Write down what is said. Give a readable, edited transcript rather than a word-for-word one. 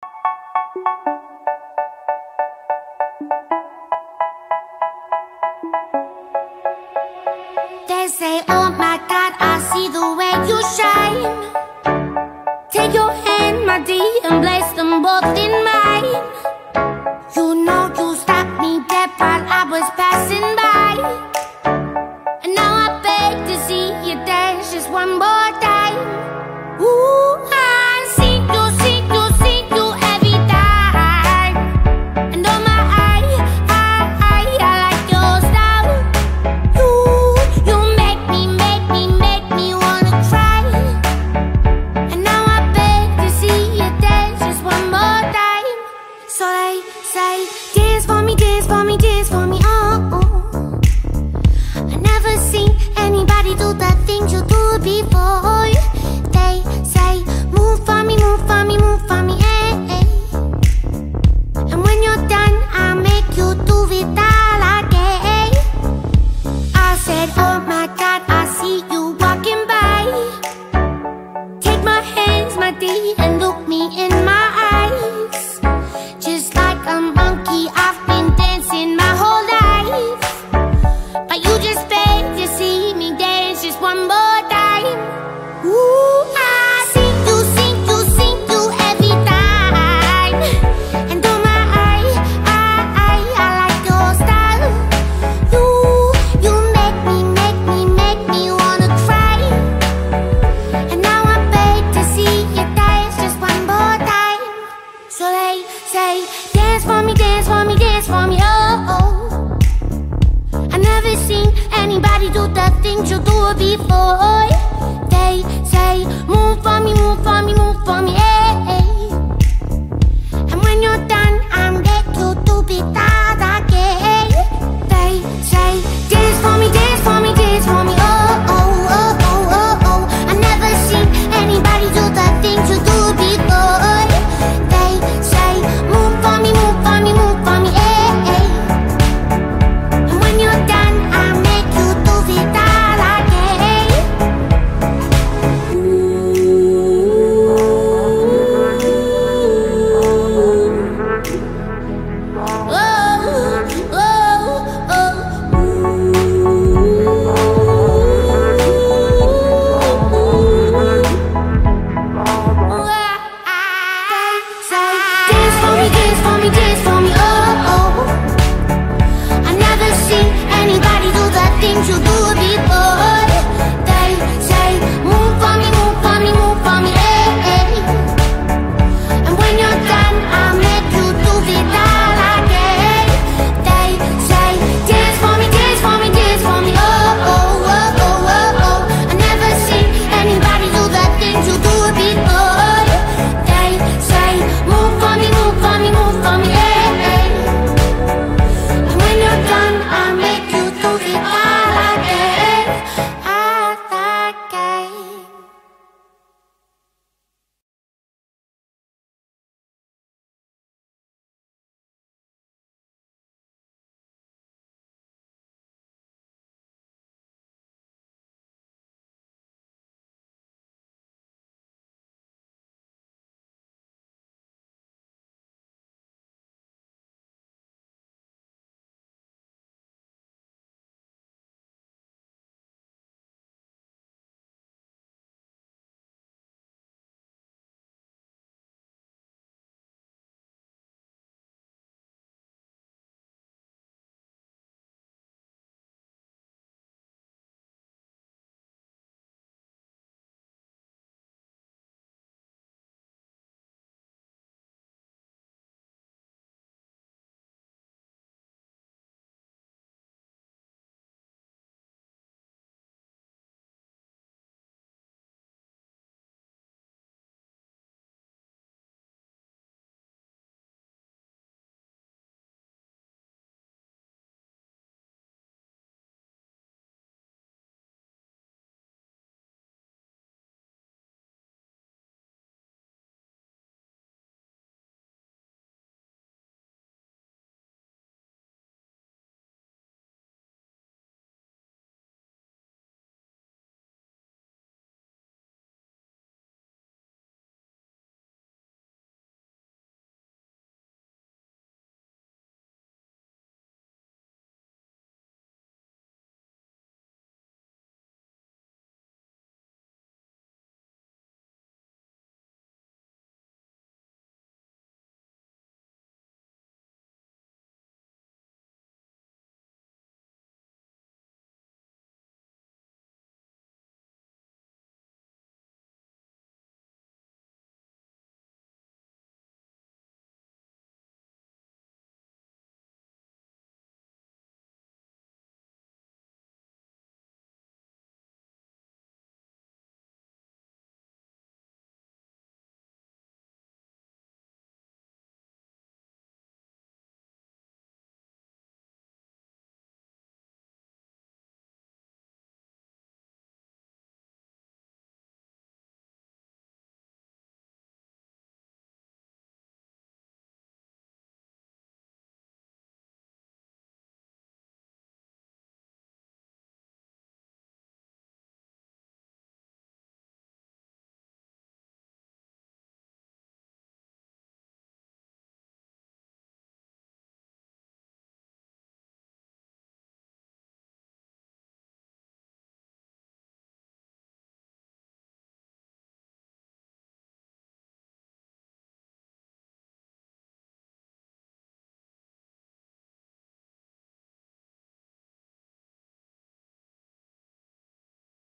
They say, oh my God, I see the way you shine. Take your hand, my dear, and place them both in mine. You know you stopped me dead while I was passing by. And now I beg to see you dance just one more time. Ooh, I see you every time. And oh my, I like your style. You make me wanna cry. And now I beg to see you dance just one more time. So they say, dance for me, dance for me, dance for me, oh. I never seen anybody do the things you do before. They say, move for me, move for me, move for me, eh. And when you're done, I'll make you do it all again. I said, oh my God, I see you walking by. Take my hands, my dear, and look me in my eyes. Just like a monkey, I've been dancing my whole life. But you just beg to see me dance just one more time. Ooh, I see you every time. And oh my, I like your style. You make me wanna cry. And now I beg to see you dance just one more time. So they say, dance for me, dance for me, dance for me, oh. I never seen anybody do the things you do before. They say, move for me, move for me, move for me,